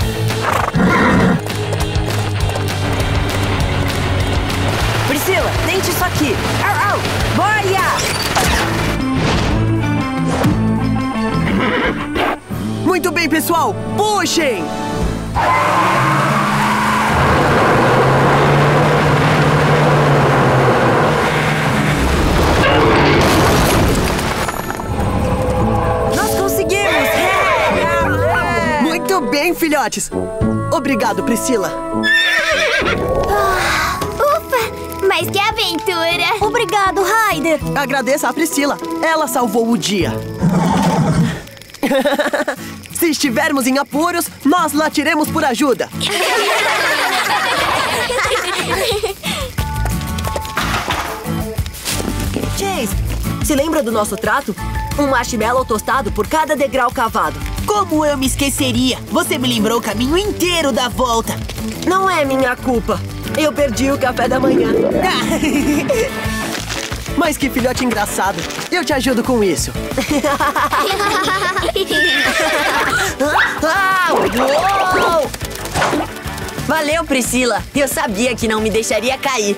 Priscila, tente isso aqui. Au, au. Boia! Muito bem, pessoal! Puxem! Nós conseguimos! Muito bem, filhotes! Obrigado, Priscila! Ah, ufa! Mas que aventura! Obrigado, Ryder! Agradeça a Priscila. Ela salvou o dia. Se estivermos em apuros, nós latiremos por ajuda. Chase, se lembra do nosso trato? Um marshmallow tostado por cada degrau cavado. Como eu me esqueceria? Você me lembrou o caminho inteiro da volta. Não é minha culpa. Eu perdi o café da manhã. Mas que filhote engraçado. Eu te ajudo com isso. Ah, uou! Valeu, Priscila. Eu sabia que não me deixaria cair.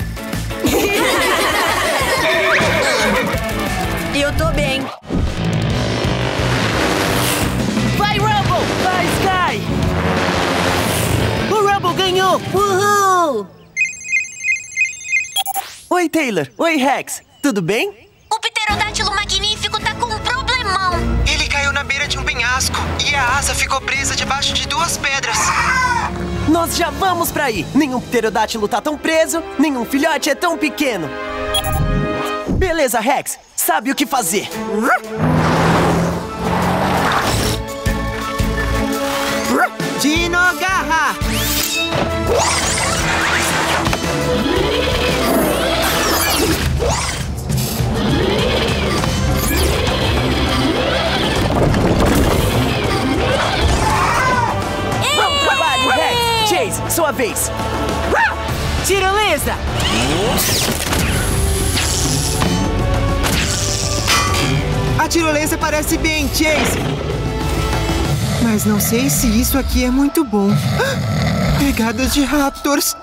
Eu tô bem. Vai, Rumble! Vai, Sky! O Rumble ganhou! Uhul! Oi, Taylor. Oi, Rex. Tudo bem? O pterodátilo magnífico tá com um problemão. Ele caiu na beira de um penhasco e a asa ficou presa debaixo de duas pedras. Nós já vamos pra aí. Nenhum pterodátilo tá tão preso, nenhum filhote é tão pequeno. Beleza, Rex. Sabe o que fazer. Dino Garra! Bom trabalho, Rex! Chase, sua vez! Tirolesa! A tirolesa parece bem, Chase. Mas não sei se isso aqui é muito bom. Pegadas de raptors.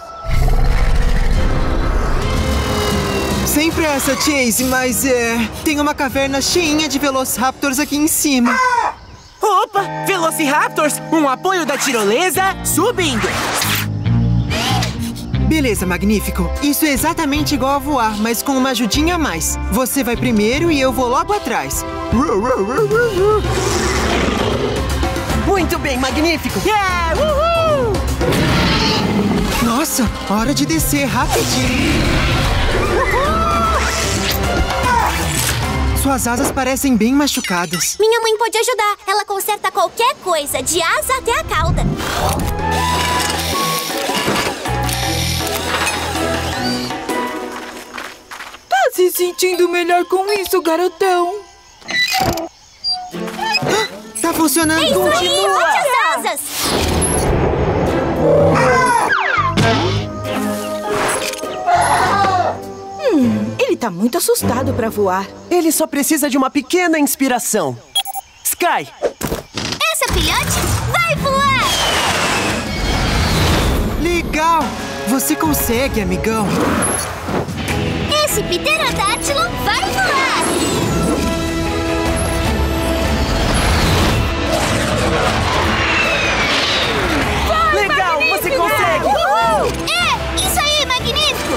Sem pressa, Chase, mas é... tem uma caverna cheinha de velociraptors aqui em cima. Opa! Velociraptors! Um apoio da tirolesa subindo! Beleza, Magnífico. Isso é exatamente igual a voar, mas com uma ajudinha a mais. Você vai primeiro e eu vou logo atrás. Muito bem, Magnífico! Yeah! Uhul! Nossa, hora de descer rapidinho. Suas asas parecem bem machucadas. Minha mãe pode ajudar. Ela conserta qualquer coisa, de asa até a cauda. Tá se sentindo melhor com isso, garotão? Tá funcionando. É isso aí, Continua. várias asas. Hum, ele tá muito assustado pra voar. Ele só precisa de uma pequena inspiração. Sky! Essa filhote vai voar! Legal! Você consegue, amigão. Esse pterodátilo vai voar! Vai, legal! Magnífico! Você consegue! Uhul! É! Isso aí, Magnífico!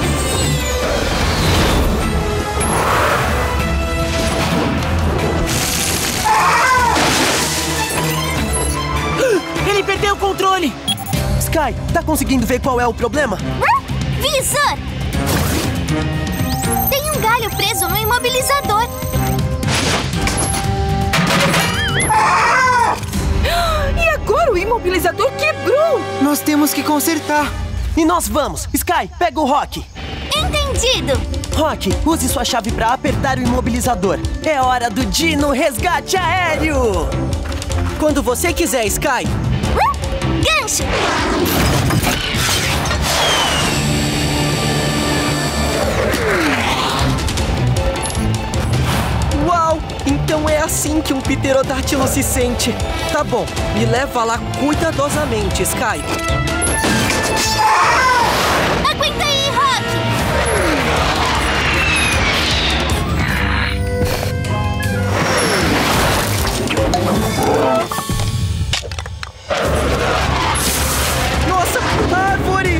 Ele perdeu o controle! Sky, Sky, tá conseguindo ver qual é o problema? Visor! Tem um galho preso no imobilizador. E agora o imobilizador quebrou! Nós temos que consertar. E nós vamos! Sky, pega o Rock! Entendido! Rock, use sua chave pra apertar o imobilizador. É hora do Dino Resgate Aéreo! Quando você quiser, Sky! Gancho! Uau! Então é assim que um pterodátilo se sente. Tá bom, me leva lá cuidadosamente, Sky. Aguenta aí, Rock! Nossa, árvore!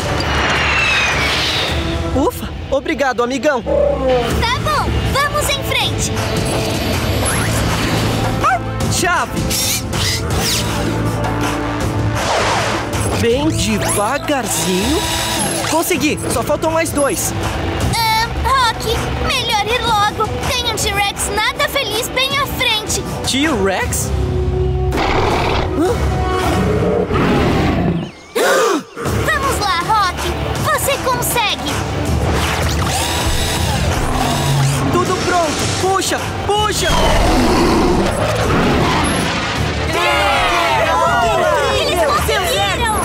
Ufa, obrigado, amigão. Tá bom, vamos em frente. Chave! Bem devagarzinho. Consegui, só faltam mais dois. Ah, Rock, melhor ir logo. Tem um T-Rex nada feliz bem à frente. T-Rex? Vamos lá, Rock. Você consegue. Tudo pronto. Puxa, puxa. Eles conseguiram!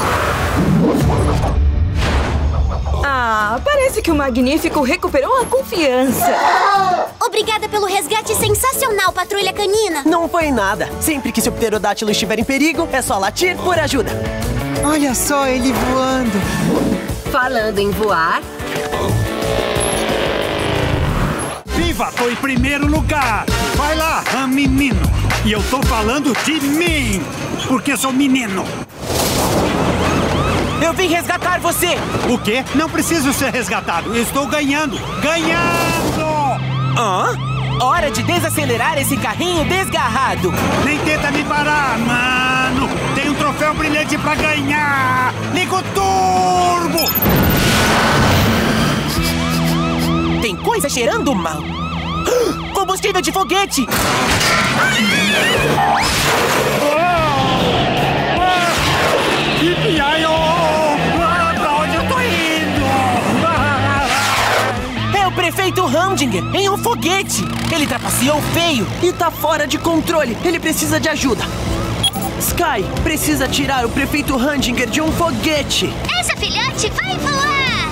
Ah, parece que o Magnífico recuperou a confiança. Obrigada pelo resgate sensacional, Patrulha Canina. Não foi nada. Sempre que seu pterodátilo estiver em perigo, é só latir por ajuda. Olha só ele voando. Falando em voar... Viva, tô em primeiro lugar. Vai lá, ah, menino. E eu tô falando de mim, porque sou menino. Eu vim resgatar você! O quê? Não preciso ser resgatado. Eu estou ganhando. Ganhando! Hã? Hora de desacelerar esse carrinho desgarrado. Nem tenta me parar, mano. Tem um troféu brilhante pra ganhar. Liga o turbo! Tem coisa cheirando mal. Combustível de foguete! E aí, pra onde eu tô indo? É o prefeito Hamdinger em um foguete. Ele trapaceou feio. E tá fora de controle. Ele precisa de ajuda. Sky, precisa tirar o prefeito Hamdinger de um foguete. Essa filhote vai voar!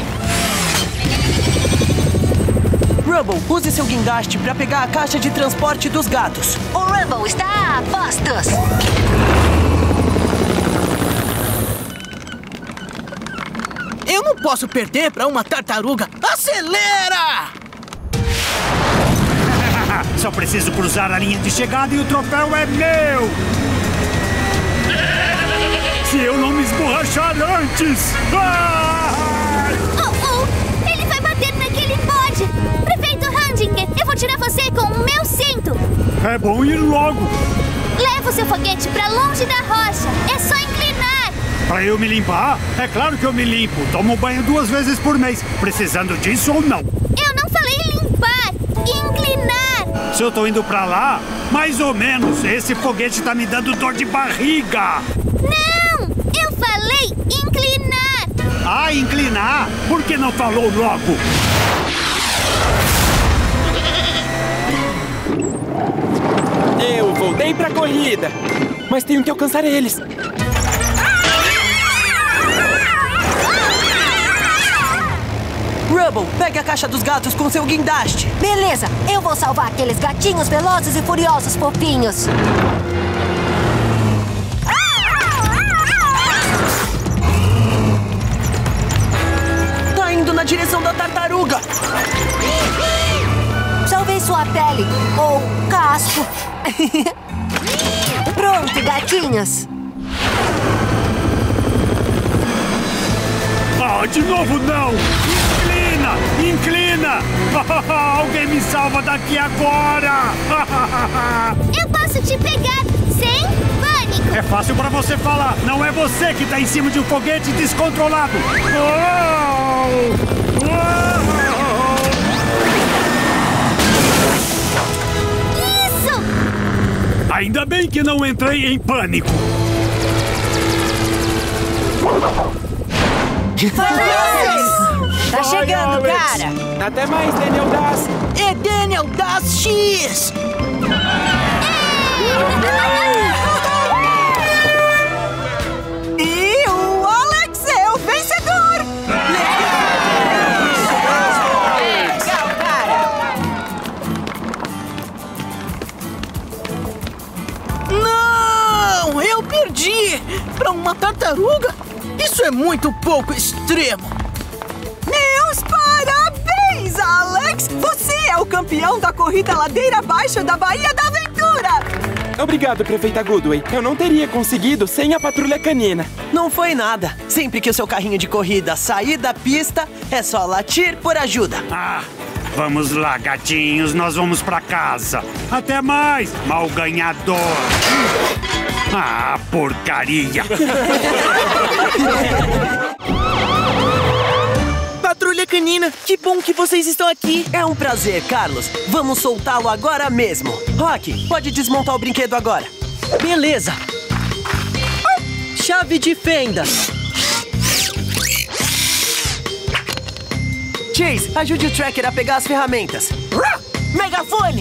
Rubble, use seu guindaste pra pegar a caixa de transporte dos gatos. O Rubble está a postos. Eu não posso perder pra uma tartaruga. Acelera! Só preciso cruzar a linha de chegada e o troféu é meu! Se eu não me esborrachar antes! Ah! Oh, oh! Ele vai bater naquele bode! Prefeito Hamdinger, eu vou tirar você com o meu cinto! É bom ir logo! Leva o seu foguete pra longe da rocha! É só inclinar! Pra eu me limpar? É claro que eu me limpo! Tomo banho duas vezes por mês, precisando disso ou não! Eu não falei limpar! Inclinar! Se eu tô indo pra lá, mais ou menos, esse foguete tá me dando dor de barriga! Não! Eu falei inclinar! Ah, inclinar? Por que não falou logo? Eu voltei pra corrida, mas tenho que alcançar eles. Rubble, pegue a caixa dos gatos com seu guindaste. Beleza, eu vou salvar aqueles gatinhos velozes e furiosos fofinhos. Tá indo na direção da tartaruga. Salvei sua pele, ou casco. Pronto, gatinhos. Ah, de novo não! Inclina! Inclina! Alguém me salva daqui agora! Eu posso te pegar sem pânico! É fácil pra você falar. Não é você que tá em cima de um foguete descontrolado. Oh! Isso! Ainda bem que não entrei em pânico. Tá chegando, Alex. cara! Até mais, Daniel Das! É Daniel Das X! E o Alex é o vencedor! Legal, cara! Não! Eu perdi! Pra uma tartaruga? Isso é muito pouco extremo! Meus parabéns, Alex! Você é o campeão da corrida ladeira abaixo da Baía da Aventura! Obrigado, Prefeita Goodway. Eu não teria conseguido sem a patrulha canina. Não foi nada. Sempre que o seu carrinho de corrida sair da pista, é só latir por ajuda. Ah, vamos lá, gatinhos. Nós vamos pra casa. Até mais, mal ganhador. Ah, porcaria. Patrulha Canina, que bom que vocês estão aqui. É um prazer, Carlos. Vamos soltá-lo agora mesmo. Rock, pode desmontar o brinquedo agora. Beleza. Chave de fenda. Chase, ajude o Tracker a pegar as ferramentas. Megafone!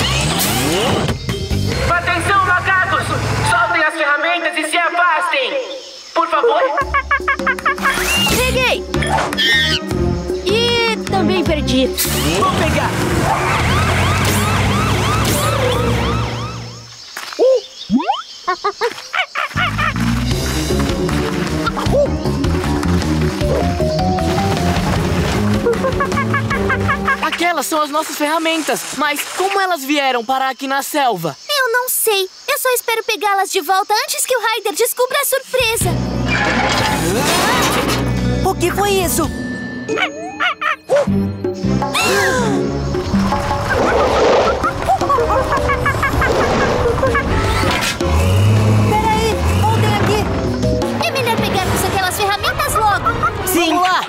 Atenção, macacos! Soltem as ferramentas e se afastem! Por favor! Peguei! E também perdi. Vou pegar! Aquelas são as nossas ferramentas, mas como elas vieram parar aqui na selva? Eu não sei. Eu só espero pegá-las de volta antes que o Ryder descubra a surpresa. O que foi isso? Peraí, voltem aqui. É melhor pegarmos aquelas ferramentas logo. Sim. Vamos lá.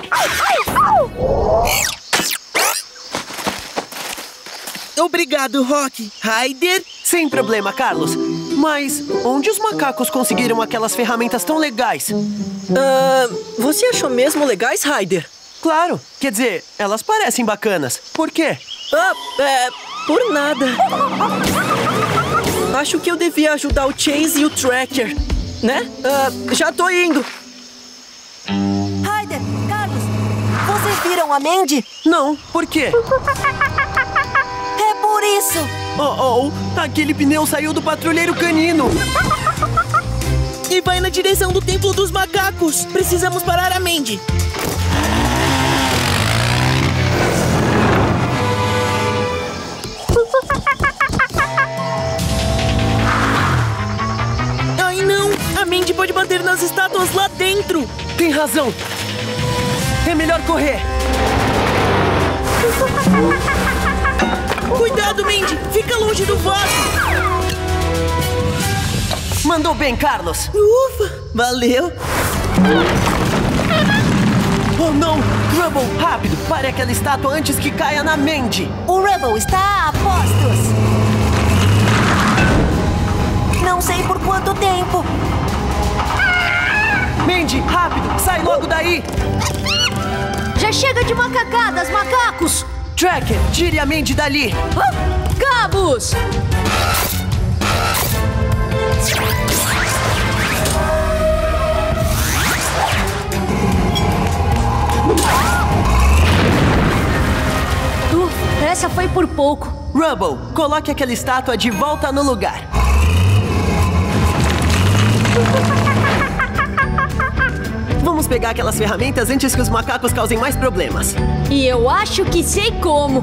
Obrigado, Rock. Ryder? Sem problema, Carlos. Mas onde os macacos conseguiram aquelas ferramentas tão legais? Ah, você achou mesmo legais, Ryder? Claro. Quer dizer, elas parecem bacanas. Por quê? Ah, é... por nada. Acho que eu devia ajudar o Chase e o Tracker, né? Ah, já tô indo. Ryder, Carlos, vocês viram a Mandy? Não, por quê? É por isso! Oh, oh, aquele pneu saiu do patrulheiro canino! E vai na direção do Templo dos Macacos! Precisamos parar a Mandy! Ai não! A Mandy pode bater nas estátuas lá dentro! Tem razão! É melhor correr! Cuidado, Mandy! Fica longe do vaso! Mandou bem, Carlos! Ufa! Valeu! Oh, não! Rubble, rápido! Pare aquela estátua antes que caia na Mandy! O Rubble está a postos! Não sei por quanto tempo! Mandy, rápido! Sai logo daí! Já chega de macacadas, macacos! Tracker, tire a Mandy dali! Ah, cabos! Uh, essa foi por pouco. Rubble, coloque aquela estátua de volta no lugar. Vamos pegar aquelas ferramentas antes que os macacos causem mais problemas. E eu acho que sei como.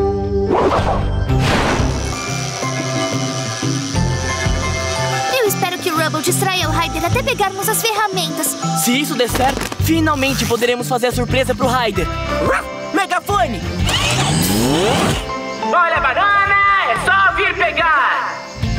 Eu espero que o Rubble distraia o Ryder até pegarmos as ferramentas. Se isso der certo, finalmente poderemos fazer a surpresa pro Ryder. Megafone! Olha a banana, é só vir pegar!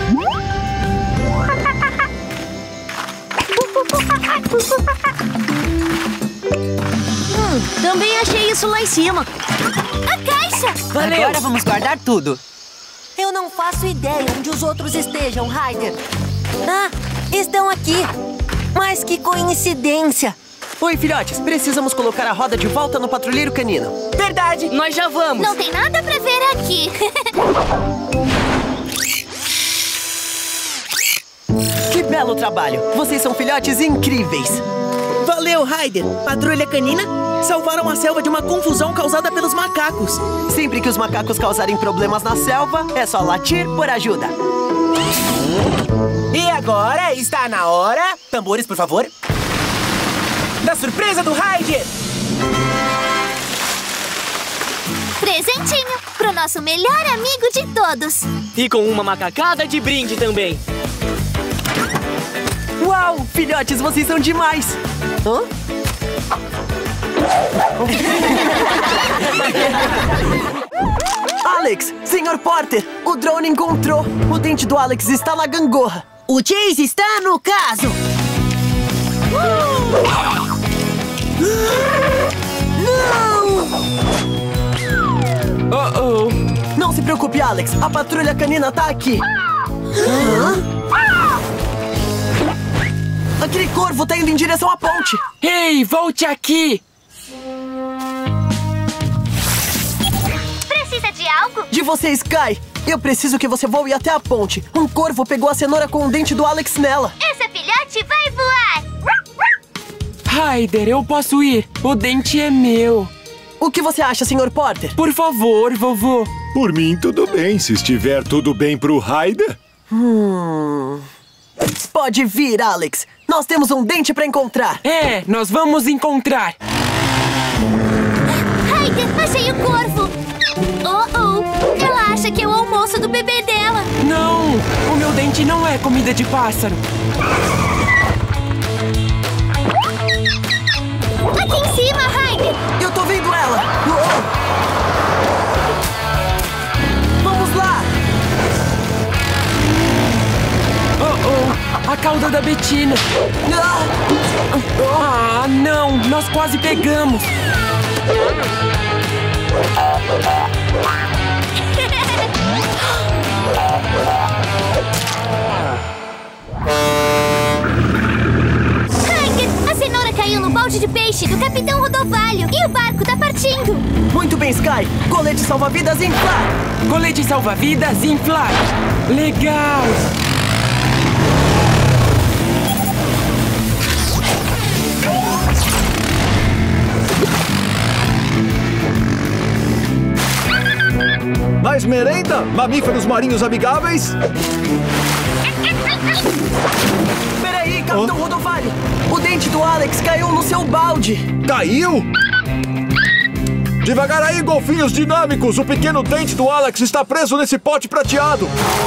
Hum, também achei isso lá em cima. A caixa! Valeu! Agora vamos guardar tudo. Eu não faço ideia onde os outros estejam, Ryder. Ah, estão aqui. Mas que coincidência. Oi, filhotes. Precisamos colocar a roda de volta no patrulheiro canino. Verdade. Nós já vamos. Não tem nada pra ver aqui. Que belo trabalho. Vocês são filhotes incríveis. Valeu, Ryder. Patrulha canina salvaram a selva de uma confusão causada pelos macacos. Sempre que os macacos causarem problemas na selva, é só latir por ajuda. E agora está na hora... Tambores, por favor. Da surpresa do Ryder. Presentinho pro nosso melhor amigo de todos. E com uma macacada de brinde também. Uau, filhotes, vocês são demais. Hã? Alex, senhor Porter, o drone encontrou. O dente do Alex está na gangorra. O Chase está no caso. Não! Oh, oh. Não se preocupe, Alex. A patrulha canina tá aqui. Hã? Aquele corvo tá indo em direção à ponte. Ei, volte aqui! Precisa de algo? De você, Sky. Eu preciso que você voe até a ponte. Um corvo pegou a cenoura com o dente do Alex nela. Essa filhote vai voar. Ryder, eu posso ir. O dente é meu. O que você acha, senhor Porter? Por favor, vovô. Por mim, tudo bem. Se estiver tudo bem pro Ryder. Hum... Pode vir, Alex. Nós temos um dente pra encontrar. É, nós vamos encontrar. Ryder, achei o corvo. Oh, oh. Ela acha que é o almoço do bebê dela. Não, o meu dente não é comida de pássaro. Aqui em cima, Ryder. Eu tô vendo ela. Uou. Vamos lá. Oh, oh, a cauda da Bettina. Ah, não, nós quase pegamos. Ryder, a cenoura caiu no balde de peixe do Capitão Rodovalho e o barco tá partindo. Muito bem, Sky. Colete salva-vidas inflar. Colete salva-vidas inflar. Legal. Mais merenda? Mamíferos marinhos amigáveis? Peraí, Capitão oh? Rodovalho. O dente do Alex caiu no seu balde. Caiu? Devagar aí, golfinhos dinâmicos. O pequeno dente do Alex está preso nesse pote prateado.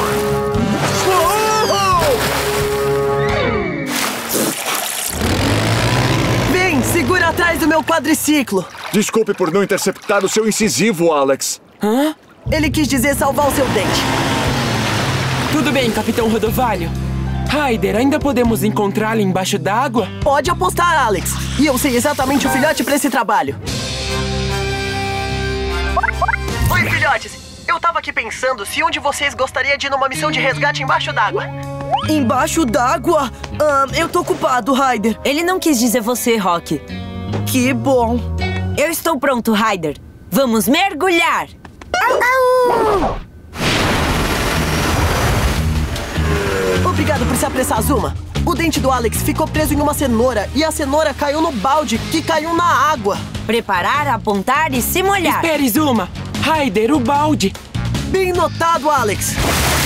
Vem, segura atrás do meu quadriciclo. Desculpe por não interceptar o seu incisivo, Alex. Hã? Ele quis dizer salvar o seu dente. Tudo bem, Capitão Rodovalho. Ryder, ainda podemos encontrá-lo embaixo d'água? Pode apostar, Alex. E eu sei exatamente o filhote para esse trabalho. Oi, filhotes. Eu tava aqui pensando se um de vocês gostaria de ir numa missão de resgate embaixo d'água. Embaixo d'água? Ah, eu tô ocupado, Ryder. Ele não quis dizer você, Rock. Que bom. Eu estou pronto, Ryder. Vamos mergulhar. Obrigado por se apressar, Zuma. O dente do Alex ficou preso em uma cenoura e a cenoura caiu no balde, que caiu na água. Preparar, apontar e se molhar. Espere, Zuma. Ryder, o balde. Bem notado, Alex.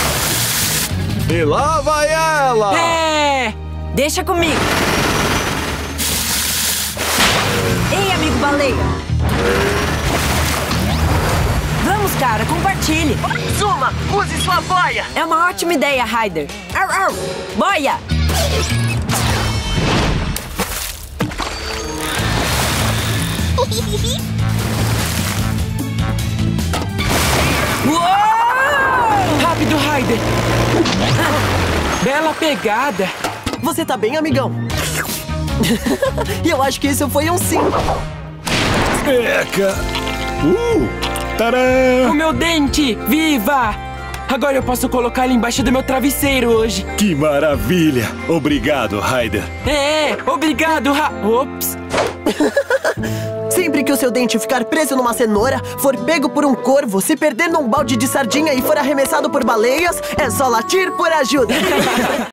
E lá vai ela. É! Deixa comigo. Ei, amigo baleia. Vamos, cara, compartilhe. Zuma, use sua boia. É uma ótima ideia, Ryder. Au, au. Boia. Ryder! Bela pegada! Você tá bem, amigão? E eu acho que isso foi um sim. Eca! Uh! Tadã! O meu dente! Viva! Agora eu posso colocar ele embaixo do meu travesseiro hoje. Que maravilha! Obrigado, Ryder. É, obrigado, Ra... Ops! Sempre que o seu dente ficar preso numa cenoura, for pego por um corvo, se perder num balde de sardinha e for arremessado por baleias, é só latir por ajuda.